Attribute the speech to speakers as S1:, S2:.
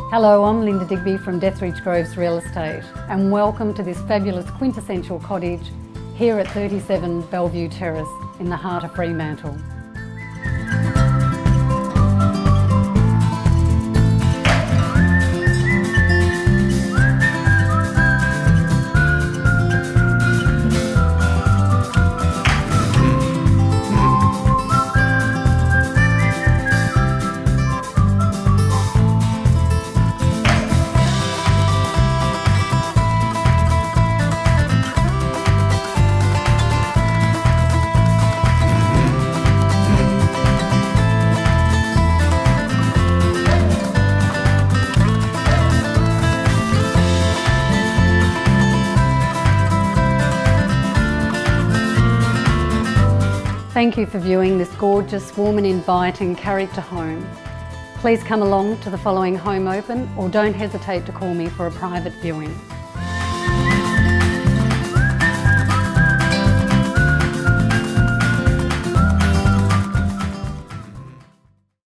S1: Hello, I'm Linda Digby from Dethridge Groves Real Estate and welcome to this fabulous quintessential cottage here at 37 Bellevue Terrace in the heart of Fremantle. Thank you for viewing this gorgeous, warm and inviting character home. Please come along to the following home open or don't hesitate to call me for a private viewing.